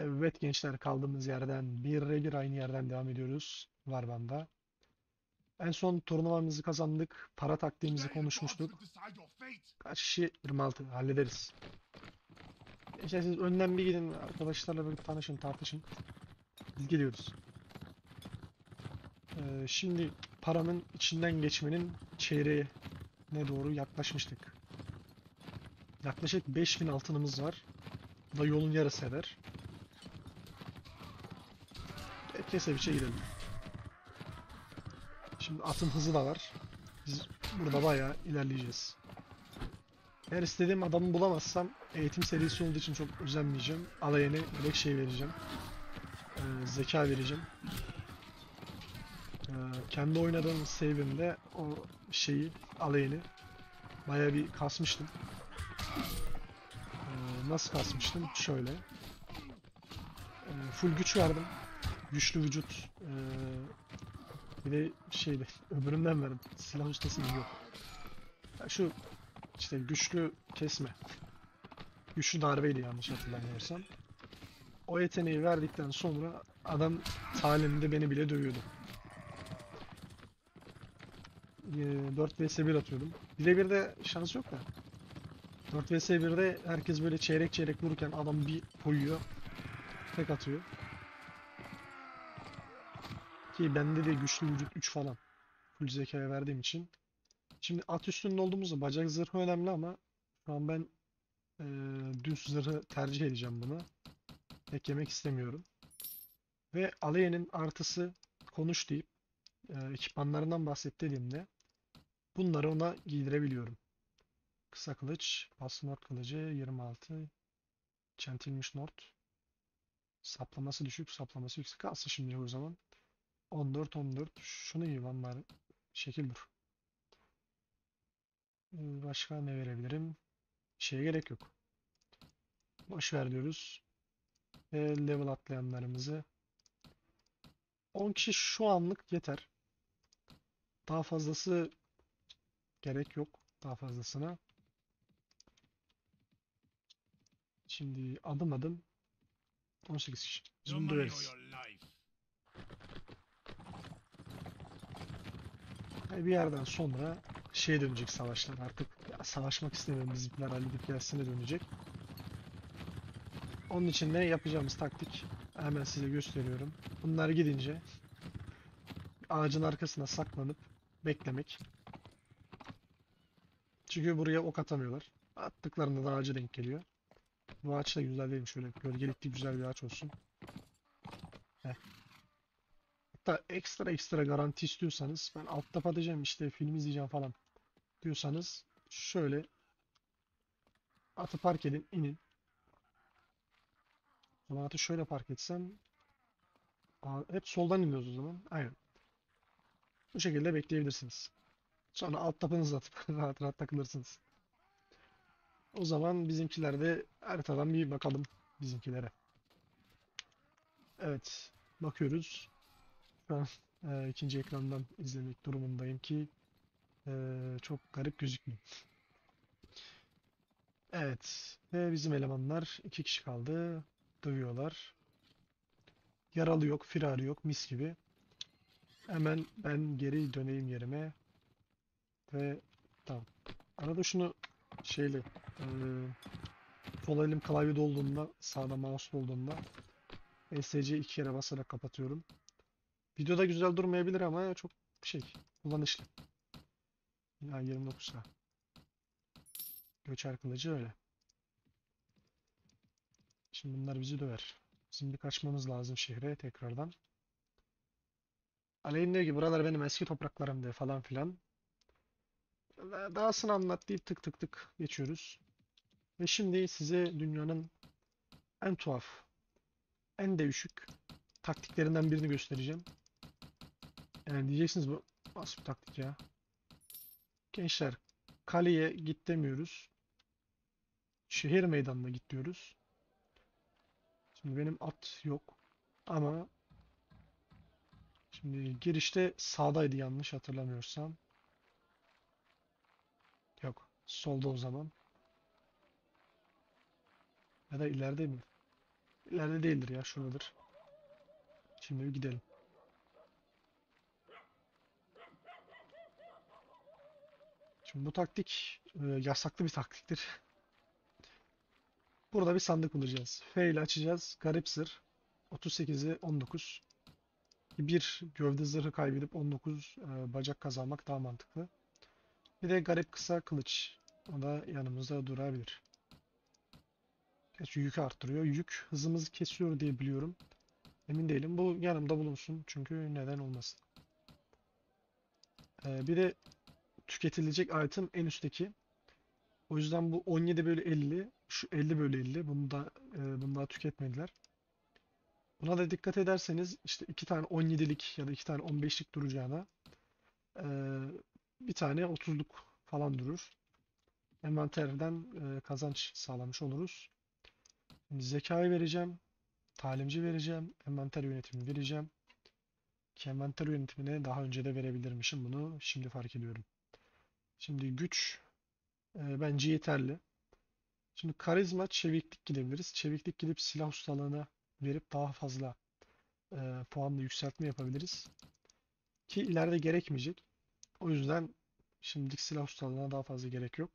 Evet gençler, kaldığımız yerden bir aynı yerden devam ediyoruz Varban'da. En son turnuvamızı kazandık. Para taktiğimizi Today the gods konuşmuştuk. will decide your fate. Kaç kişi? 26 hallederiz. Gençler siz önden bir gidin, arkadaşlarla bir tanışın, tartışın. Biz geliyoruz. Şimdi paranın içinden geçmenin çeyreğine doğru yaklaşmıştık. Yaklaşık 5000 altınımız var. Bu da yolun yarısı eder. Kese bir şey gidelim. Şimdi atın hızı da var. Biz burada bayağı ilerleyeceğiz. Eğer istediğim adamı bulamazsam eğitim serisi olduğu için çok özenmeyeceğim. Alayına direkt şey vereceğim. Zeka vereceğim. Kendi oynadığım save'imde o şeyi alayını bayağı bir kasmıştım. Nasıl kasmıştım? Şöyle. Full güç verdim. Güçlü vücut. Bir de şeyde öbüründen verdim. Silah ustası mı yok. Ya şu işte güçlü kesme. Güçlü darbeydi yanlış hatırlamıyorsam. O yeteneği verdikten sonra adam talimde beni bile dövüyordu. 4 vs 1 atıyordum. 1'e 1'de şans yok da. 4 vs 1'de herkes böyle çeyrek çeyrek vururken adam bir koyuyor. Tek atıyor. Ki bende de güçlü vücut 3 falan. Full zekaya verdiğim için. Şimdi at üstünde olduğumuzda bacak zırhı önemli ama şu an ben düz zırhı tercih edeceğim buna. Tek yemek istemiyorum. Ve Alaye'nin artısı konuş deyip ekipmanlarından bahset dediğimde bunları ona giydirebiliyorum. Kısa kılıç, Pasnort kılıcı 26, çentilmiş Nort. Saplaması düşük, saplaması yüksek. Kalsın şimdi o zaman. 14, 14. Şunu iyi lan bari. Şekil dur. Başka ne verebilirim? Şeye gerek yok. Boş ver diyoruz. Ve level atlayanlarımızı 10 kişi şu anlık yeter. Daha fazlası gerek yok. Daha fazlasına. Şimdi adım adım 18 kişi. Biz Your bunu money or döveriz. your life. Yani bir yerden sonra şeye dönecek savaşlar artık. Ya savaşmak istemiyorum, bizimkiler halledip gelsine dönecek. Onun için ne yapacağımız taktik hemen size gösteriyorum. Bunlar gidince ağacın arkasına saklanıp beklemek. Çünkü buraya ok atamıyorlar. Attıklarında da ağaca denk geliyor. Bu ağaç da güzel değilmiş. Şöyle gölgelikli güzel bir ağaç olsun. Heh. Hatta ekstra garanti istiyorsanız ben altta patlayacağım işte film izleyeceğim falan diyorsanız şöyle atı park edin, inin. O zaman atı şöyle park etsem hep soldan iniyoruz o zaman. Aynen. Bu şekilde bekleyebilirsiniz. Sonra alt tapınızı atıp rahat rahat takılırsınız. O zaman bizimkiler de haritadan bir bakalım bizimkilere. Evet. Bakıyoruz. Şu an ikinci ekrandan izlemek durumundayım ki çok garip gözükmüyor. Evet. Ve bizim elemanlar iki kişi kaldı. Dövüyorlar. Yaralı yok, firarı yok, mis gibi. Hemen ben geri döneyim yerime ve tamam. Arada şunu şeyle eee sol elim klavyede olduğunda, sağda mouse olduğunda ESC iki kere basarak kapatıyorum. Videoda güzel durmayabilir ama çok şey kullanışlı. Ya 29'da. Göçer kılıcı öyle. Şimdi bunlar bizi döver. Bizim bir kaçmamız lazım şehre tekrardan. Aleyhine diyor ki buralar benim eski topraklarımdı falan filan. Dahasını anlat deyip tık tık tık geçiyoruz. Ve şimdi size dünyanın en tuhaf, en değişik taktiklerinden birini göstereceğim. Yani diyeceksiniz bu nasıl bir taktik ya? Gençler, kaleye git demiyoruz. Şehir meydanına git diyoruz. Şimdi benim at yok. Ama şimdi girişte sağdaydı yanlış hatırlamıyorsam. Yok. Solda o zaman. Ya da ileride mi? İleride değildir ya, şuradadır. Şimdi bir gidelim. Şimdi bu taktik yasaklı bir taktiktir. Burada bir sandık bulacağız. F ile açacağız. Garip zırh. 38'i 19. Bir gövde zırhı kaybedip 19 bacak kazanmak daha mantıklı. Bir de garip kısa kılıç. O da yanımızda durabilir. Gerçi yükü arttırıyor. Yük hızımızı kesiyor diye biliyorum. Emin değilim. Bu yanımda bulunsun. Çünkü neden olmasın. Bir de tüketilecek item en üstteki. O yüzden bu 17 bölü 50. Şu 50 bölü 50. Bunu daha tüketmediler. Buna da dikkat ederseniz işte iki tane 17'lik ya da iki tane 15'lik duracağına eee, bir tane 30'luk falan durur. Envanterden kazanç sağlamış oluruz. Şimdi zekayı vereceğim. Talimci vereceğim. Envanter yönetimi vereceğim. Ki envanter yönetimine daha önce de verebilirmişim bunu. Şimdi fark ediyorum. Şimdi güç bence yeterli. Şimdi karizma, çeviklik gidebiliriz. Çeviklik gidip silah ustalığına verip daha fazla puanla yükseltme yapabiliriz. Ki ileride gerekmeyecek. O yüzden şimdilik silah ustalığına daha fazla gerek yok.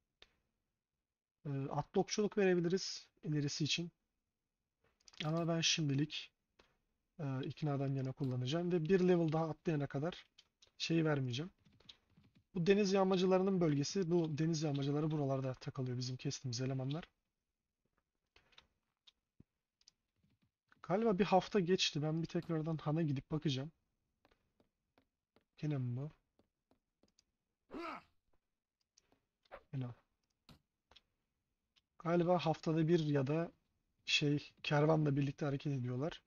Atlı okçuluk verebiliriz ilerisi için. Ama ben şimdilik iknadan yana kullanacağım ve bir level daha atlayana kadar şeyi vermeyeceğim. Bu deniz yağmacılarının bölgesi. Bu deniz yağmacıları buralarda takılıyor bizim kestiğimiz elemanlar. Galiba bir hafta geçti. Ben bir tekrardan Han'a gidip bakacağım. Gene mi bu? Gene. Galiba haftada bir ya da kervanla birlikte hareket ediyorlar.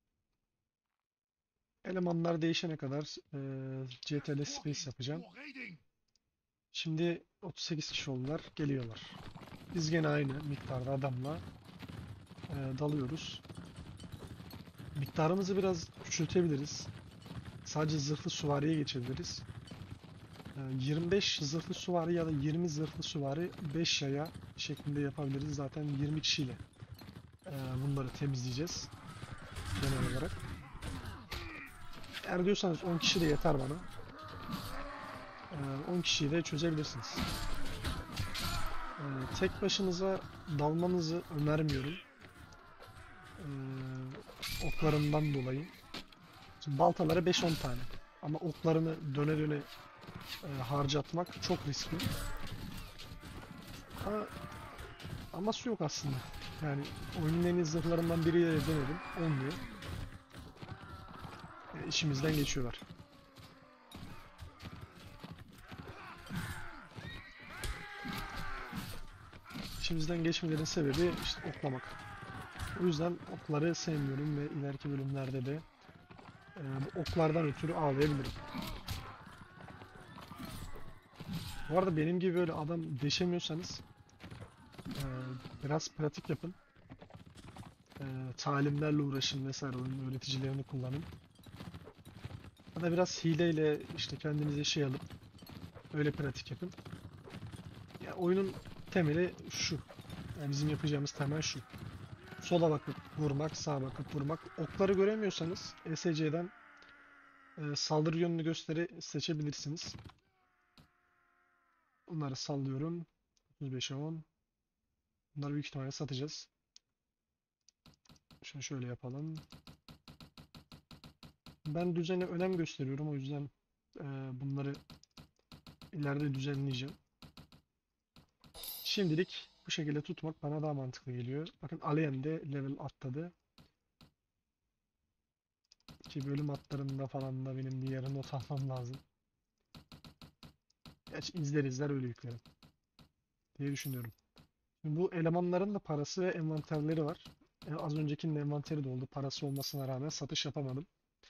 Elemanlar değişene kadar CTRL Space yapacağım. Şimdi 38 kişi oldular. Geliyorlar. Biz gene aynı miktarda adamla dalıyoruz. Miktarımızı biraz küçültebiliriz. Sadece zırhlı süvariye geçebiliriz. 25 zırhlı süvari ya da 20 zırhlı süvari 5 yaya şeklinde yapabiliriz. Zaten 20 kişiyle bunları temizleyeceğiz genel olarak. Eğer diyorsanız 10 kişi de yeter bana. 10 kişiyi de çözebilirsiniz. Tek başınıza dalmanızı önermiyorum. Oklarından dolayı. Şimdi baltalara 5-10 tane. Ama oklarını döne döne harcatmak çok riskli. Ama aması yok aslında. Yani oyunun en iyi zırhlarından biriyle denedim. Olmuyor. İşimizden geçiyorlar. İşimizden geçmelerin sebebi işte oklamak. O yüzden okları sevmiyorum ve ileriki bölümlerde de bu oklardan ötürü ağlayabilirim. Bu arada benim gibi böyle adam deşemiyorsanız e, biraz pratik yapın. Talimlerle uğraşın vesaire, oyun öğreticilerini kullanın. Ya da biraz hileyle işte kendinize şey alıp öyle pratik yapın. Ya oyunun temeli şu. Yani bizim yapacağımız temel şu. Sola bakıp vurmak, sağa bakıp vurmak. Okları göremiyorsanız ESC'den saldırı yönünü gösteri seçebilirsiniz. Bunları sallıyorum. 35'e 10. Bunları büyük ihtimalle satacağız. Şunu şöyle yapalım. Ben düzene önem gösteriyorum. O yüzden bunları ileride düzenleyeceğim. Şimdilik bu şekilde tutmak bana daha mantıklı geliyor. Bakın Alien de level atladı. Ki bölüm atlarında falan da benim bir yere not almam lazım. Gerçi izler izler öyle yüklerim diye düşünüyorum. Şimdi bu elemanların da parası ve envanterleri var. Az öncekinin envanteri de oldu. Parası olmasına rağmen satış yapamadım.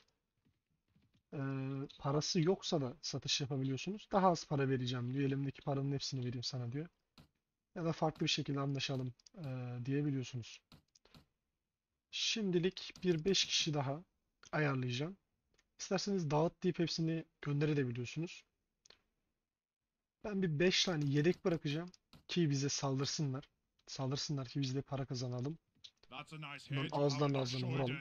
Parası yoksa da satış yapabiliyorsunuz. Daha az para vereceğim diyor. Elimdeki paranın hepsini vereyim sana diyor. Ya da farklı bir şekilde anlaşalım diyebiliyorsunuz. Şimdilik bir 5 kişi daha ayarlayacağım. İsterseniz dağıt deyip hepsini gönderebiliyorsunuz. Ben bir 5 tane yedek bırakacağım ki bize saldırsınlar. Saldırsınlar ki biz de para kazanalım. Bunların ağızdan ağzına vuralım.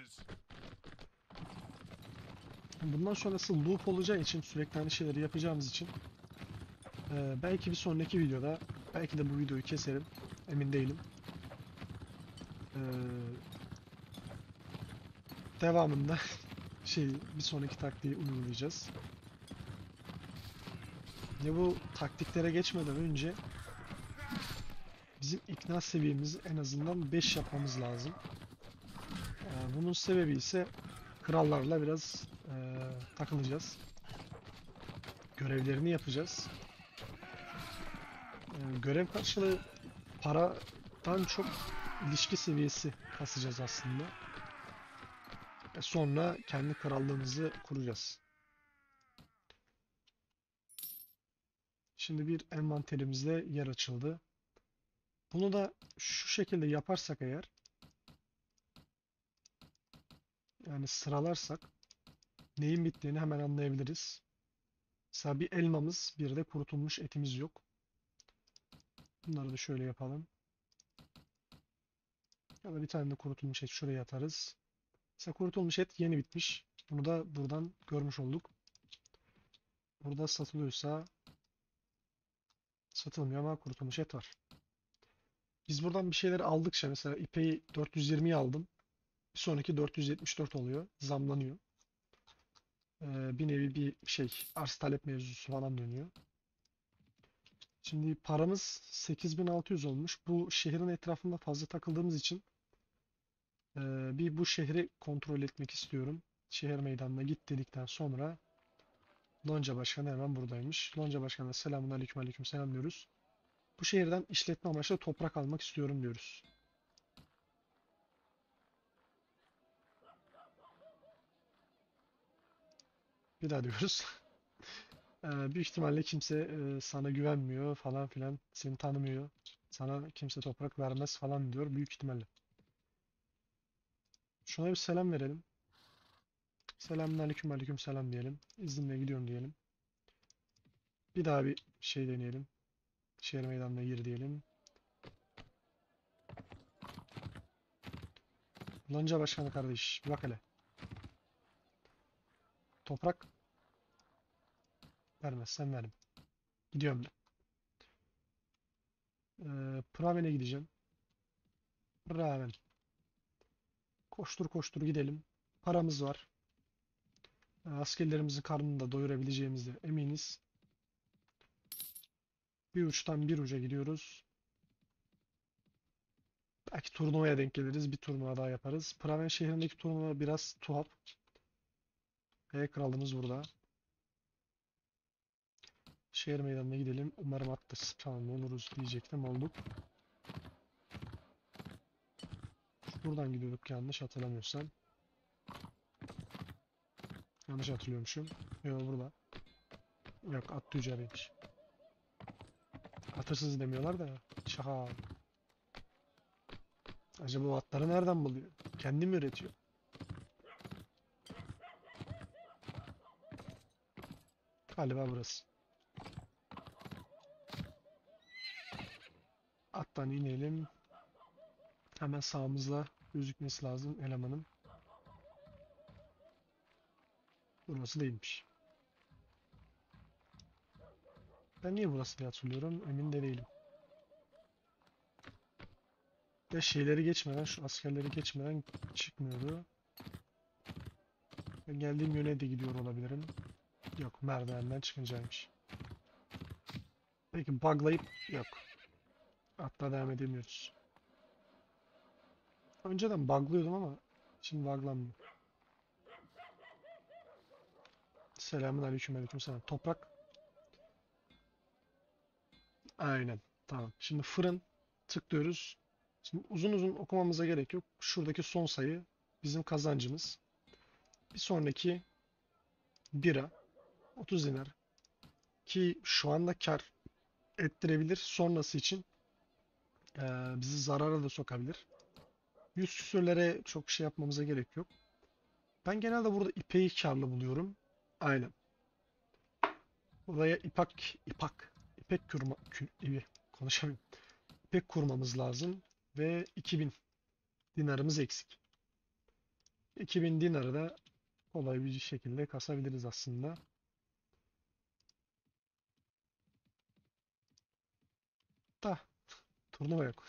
Bundan sonrası loop olacağı için, sürekli aynı şeyleri yapacağımız için belki bir sonraki videoda, belki de bu videoyu keserim, emin değilim. Ee, Devamında bir sonraki taktiği uygulayacağız. Ya bu taktiklere geçmeden önce bizim ikna seviyemizi en azından 5 yapmamız lazım. Bunun sebebi ise krallarla biraz takılacağız. Görevlerini yapacağız. Görev karşılığı paradan çok ilişki seviyesi kasacağız aslında. Sonra kendi krallığımızı kuracağız. Şimdi bir envanterimizde yer açıldı. Bunu da şu şekilde yaparsak eğer, yani sıralarsak neyin bittiğini hemen anlayabiliriz. Mesela bir elmamız, bir de kurutulmuş etimiz yok. Bunları da şöyle yapalım. Ya da bir tane de kurutulmuş et şuraya atarız. Mesela kurutulmuş et yeni bitmiş. Bunu da buradan görmüş olduk. Burada satılıyorsa satılmıyor ama kurutulmuş et var. Biz buradan bir şeyler aldıkça, mesela ipeği 420'ye aldım. Bir sonraki 474 oluyor. Zamlanıyor. Bir nevi bir arz talep mevzusu falan dönüyor. Şimdi paramız 8600 olmuş. Bu şehrin etrafında fazla takıldığımız için bir bu şehri kontrol etmek istiyorum. Şehir meydanına git dedikten sonra Lonca Başkanı hemen buradaymış. Lonca Başkanı'na selamun aleyküm, aleyküm selam diyoruz. Bu şehirden işletme amaçlı toprak almak istiyorum diyoruz. Bir daha diyoruz. Büyük ihtimalle kimse sana güvenmiyor falan filan. Seni tanımıyor. Sana kimse toprak vermez falan diyor. Büyük ihtimalle. Şuna bir selam verelim. Selamun aleyküm, aleyküm selam diyelim. İzninle gidiyorum diyelim. Bir daha bir deneyelim. Şehir meydanına gir diyelim. Lonca Başkanı kardeş, bir bak hele. Toprak vermezsen verim. Gidiyorum ben. Praven'e gideceğim. Praven. Koştur koştur gidelim. Paramız var. Askerlerimizin karnını da doyurabileceğimize eminiz. Bir uçtan bir uca gidiyoruz. Belki turnuvaya denk geliriz. Bir turnuva daha yaparız. Praven şehrindeki turnuva biraz tuhaf. Kralımız burada. Şehir meydanına gidelim. Umarım atlarız. Tamam, oluruz diyecektim. Olduk. Buradan gidiyorduk yanlış hatırlamıyorsam. Yanlış hatırlıyormuşum. Yok, burada. Yok, at tüccarıymış. Atırsız demiyorlar da. Şaka. Acaba o atları nereden buluyor? Kendi mi üretiyor? Galiba burası. Attan inelim. Hemen sağımızda gözükmesi lazım elemanın. Burası değilmiş. Ben niye burası diye hatırlıyorum? Emin de değilim. Ve şeyleri geçmeden, şu askerleri geçmeden çıkmıyordu. Ben geldiğim yöne de gidiyor olabilirim. Yok, merdivenden çıkıncaymış. Peki buglayıp yok. Hatta devam edemiyoruz. Önceden buglıyordum ama şimdi buglanmıyor. Selamun aleyküm, aleyküm selam. Toprak. Aynen. Tamam. Şimdi fırın tıklıyoruz. Şimdi uzun uzun okumamıza gerek yok. Şuradaki son sayı bizim kazancımız. Bir sonraki bira 30 dinar ki şu anda kar ettirebilir. Sonrası için bizi zarara da sokabilir. 100 küsürlere çok şey yapmamıza gerek yok. Ben genelde burada ipeği karlı buluyorum. Aynen. Buraya ipek konuşamıyorum. İpek kurmamız lazım ve 2000. Dinarımız eksik. 2000 dinarı da kolay bir şekilde kasabiliriz aslında. Da turnuva yok.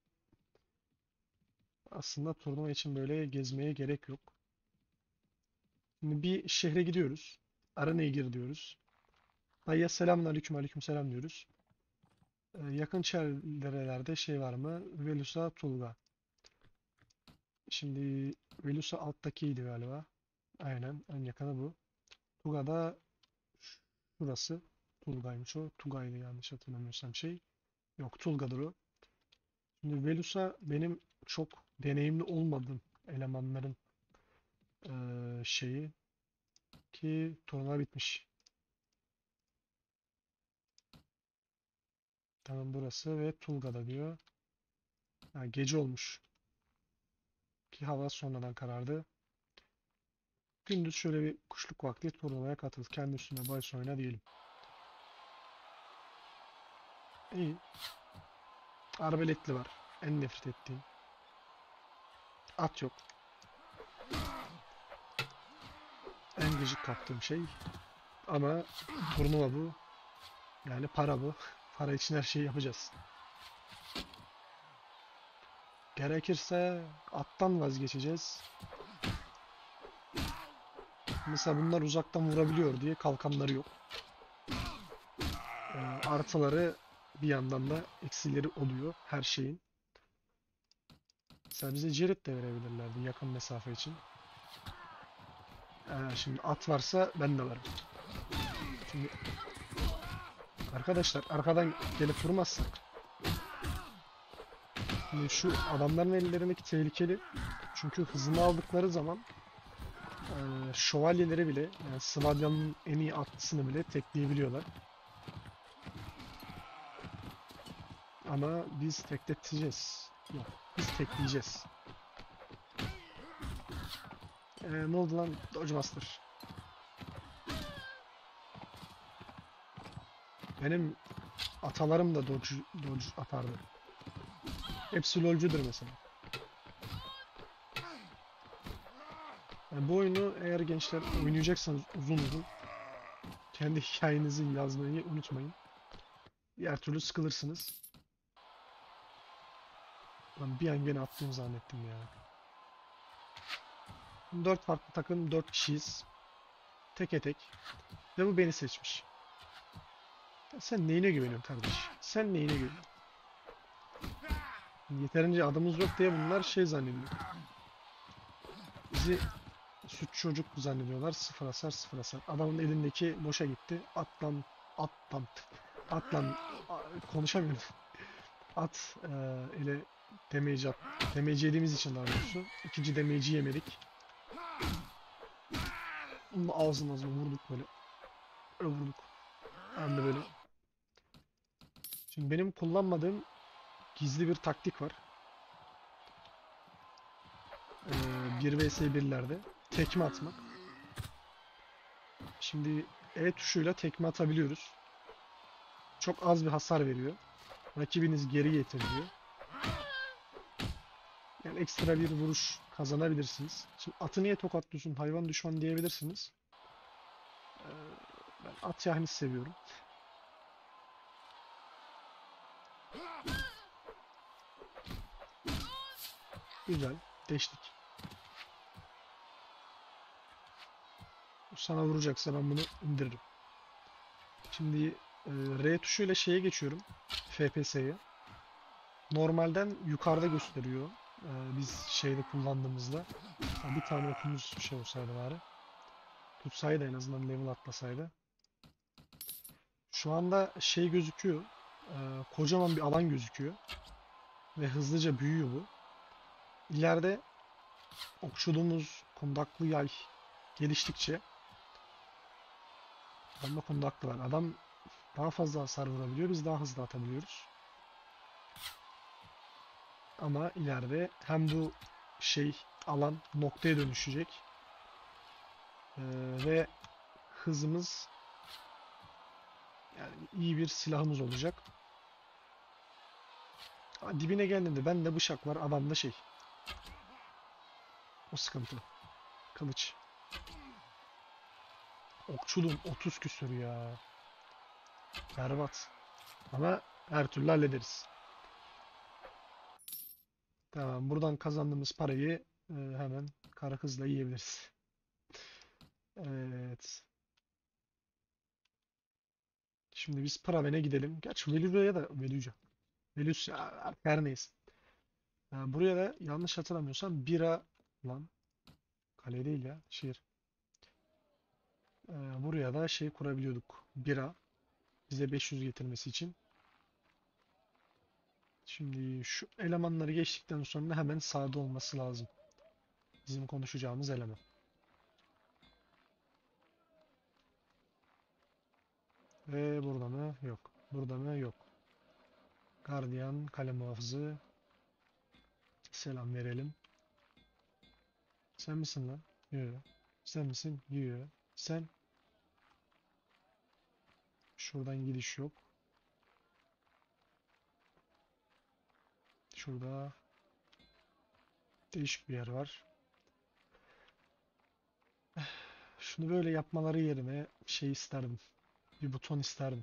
Aslında turnuva için böyle gezmeye gerek yok. Şimdi bir şehre gidiyoruz. Arena'ya gir diyoruz. Dayıya selamun aleyküm aleyküm selam diyoruz. Yakın çevrelerde şey var mı? Velusa, Tulga. Şimdi Velusa alttakiydi galiba. Aynen en yakını bu. Tulga da şurası. Tulga'ymış o. Tugay'dı yanlış hatırlamıyorsam şey. Yok Tulga'dır o. Şimdi Velusa benim çok deneyimli olmadığım elemanların şeyi ki turnuva bitmiş. Tamam burası ve Tulga'da diyor. Ha, gece olmuş ki hava sonradan karardı. Gündüz şöyle bir kuşluk vakti turnuvaya katıl. Kendi üstüne bahis oyna diyelim. İyi. Arbeletli var. En nefret ettiğim. At yok. En gıcık kaptığım şey. Ama turnuva bu. Yani para bu. Para için her şeyi yapacağız. Gerekirse attan vazgeçeceğiz. Mesela bunlar uzaktan vurabiliyor diye kalkanları yok. Artıları bir yandan da eksileri oluyor her şeyin. Mesela bize Cirit de verebilirlerdi yakın mesafe için. Şimdi at varsa ben de varım. Şimdi arkadaşlar arkadan gelip vurmazsak. Şimdi şu adamların ellerindeki tehlikeli. Çünkü hızını aldıkları zaman şövalyeleri bile yani Svadya'nın en iyi atlısını bile tekleyebiliyorlar. Ama biz tekleteceğiz. Yok, biz tekleyeceğiz. Ne oldu lan Dodge Master? Benim atalarım da Dodge atardı. Hepsi LoL'cudur mesela. Yani bu oyunu eğer gençler oynayacaksanız uzun uzun kendi hikayenizi yazmayı unutmayın. Diğer türlü sıkılırsınız. Lan bir an gene attığımı zannettim ya. 4 farklı takım, 4 kişiyiz. Teke tek. Ve bu beni seçmiş. Ya sen neyine güveniyorsun kardeş? Sen neyine güveniyorsun? Yeterince adımız yok diye bunlar şey zannediyor. Bizi süt çocuk zannediyorlar. Sıfır hasar, sıfır hasar. Adamın elindeki boşa gitti. Atlan, atlan, atlan. Konuşamıyorum. At ile damage at. Damage yediğimiz için daha doğrusu. İkinci damage'i yemedik. Onun ağzına vurduk böyle. Öyle vurduk. Hem de böyle. Şimdi benim kullanmadığım gizli bir taktik var. 1 vs 1'lerde tekme atmak. Şimdi E tuşuyla tekme atabiliyoruz. Çok az bir hasar veriyor. Rakibiniz geri getiriyor. Yani ekstra bir vuruş kazanabilirsiniz. Şimdi atı niye tokatlıyorsun hayvan düşman diyebilirsiniz. Ee, Ben at yahnisi seviyorum. Güzel. Deştik. Sana vuracaksa ben bunu indiririm. Şimdi R tuşuyla şeye geçiyorum. FPS'ye. Normalden yukarıda gösteriyor. Biz şeyde kullandığımızda. Bir tane okumuz bir şey olsaydı bari. Tutsaydı en azından level atlasaydı. Şu anda şey gözüküyor. Kocaman bir alan gözüküyor. Ve hızlıca büyüyor bu. İleride okçuluğumuz, kundaklı yay geliştikçe adamda kundaklı var. Adam daha fazla hasar vurabiliyor. Biz daha hızlı atabiliyoruz. Ama ileride hem bu şey alan noktaya dönüşecek. Ve hızımız yani iyi bir silahımız olacak. Dibine geldiğinde bende bıçak var, adamda şey. O sıkıntı. Kılıç. Okçuluğum 30 küsür ya. Berbat. Ama her türlü hallederiz. Tamam, buradan kazandığımız parayı hemen kara kızla yiyebiliriz. Evet. Şimdi biz Praven'e gidelim. Gerçi Veluca'ya da Veluca. Velus ya, her neyse. Buraya da yanlış hatırlamıyorsam bira lan kale değil ya şehir. Buraya da şey kurabiliyorduk. Bira bize 500 getirmesi için. Şimdi şu elemanları geçtikten sonra hemen sağda olması lazım. Bizim konuşacağımız eleman. Ve burada mı? Yok. Burada mı? Yok. Gardiyan, kale muhafızı. Selam verelim. Sen misin lan? Yok. Sen misin? Yok. Sen. Şuradan gidiş yok. Şurada değişik bir yer var. Şunu böyle yapmaları yerine şey isterdim. Bir buton isterdim.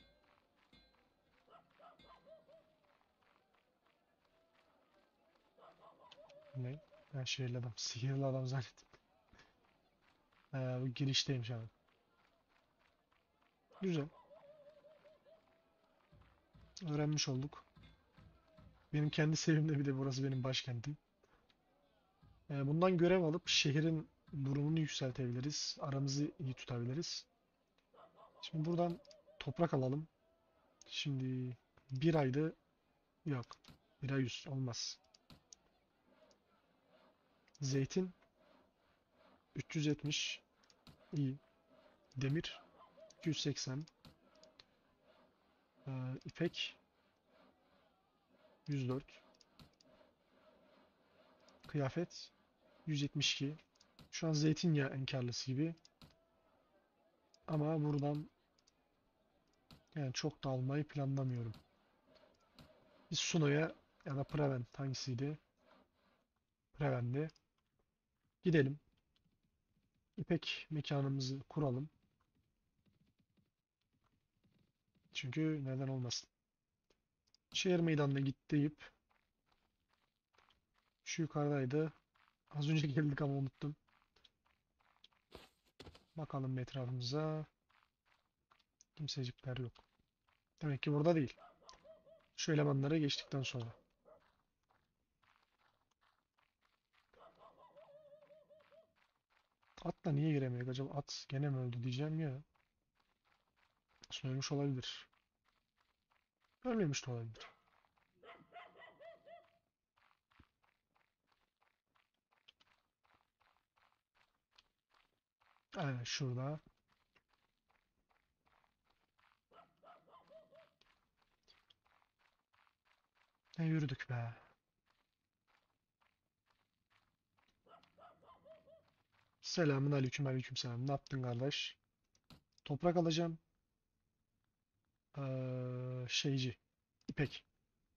Ne? Ben şehirli adam. Sihirli adam zannettim. Bu girişteymiş abi. Güzel. Öğrenmiş olduk. Benim kendi sevimde bir de burası benim başkentim. Bundan görev alıp şehrin durumunu yükseltebiliriz. Aramızı iyi tutabiliriz. Şimdi buradan toprak alalım. Şimdi bir aydı. Yok. Bir ay 100 olmaz. Zeytin 370. İyi. Demir 280. İpek 104. Kıyafet 172. Şu an zeytinyağı en karlısı gibi. Ama buradan yani çok da almayı planlamıyorum. Biz Suno'ya ya da Prevent hangisiydi? Prevent'e gidelim. İpek mekanımızı kuralım. Çünkü neden olmasın. Şehir meydanına git deyip şu yukarıdaydı. Az önce geldik ama unuttum. Bakalım etrafımıza. Kimsecikler yok. Demek ki burada değil. Şu elemanlara geçtikten sonra. Atla niye giremiyor acaba? At gene mi öldü diyeceğim ya. Aslında ölmüş olabilir. Ölmemiş de olabilir. Aynen şurada. Ne yürüdük be. Selamun aleyküm aleyküm selam. Ne yaptın kardeş? Toprak alacağım. Şeyci. İpek.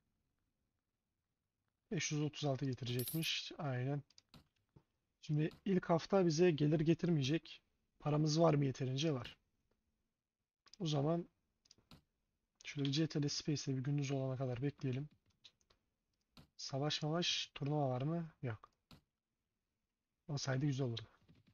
536 getirecekmiş. Aynen. Şimdi ilk hafta bize gelir getirmeyecek. Paramız var mı yeterince? Var. O zaman şöyle bir CTRL Space'de bir gündüz olana kadar bekleyelim. Savaş mavaş turnuva var mı? Yok. Olsaydı güzel olurdu.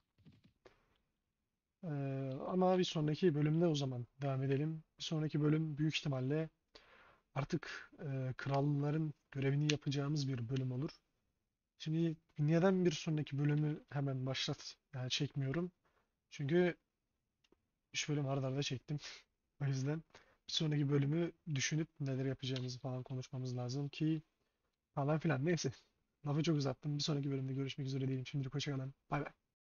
Ama bir sonraki bölümde o zaman devam edelim. Bir sonraki bölüm büyük ihtimalle artık kralların görevini yapacağımız bir bölüm olur. Şimdi neden bir sonraki bölümü hemen başlat yani çekmiyorum? Çünkü 3 bölüm arda arda çektim. O yüzden bir sonraki bölümü düşünüp neler yapacağımızı falan konuşmamız lazım ki falan filan. Neyse. Lafı çok uzattım. Bir sonraki bölümde görüşmek üzere diyelim. Şimdilik hoşça kalın. Bay bay.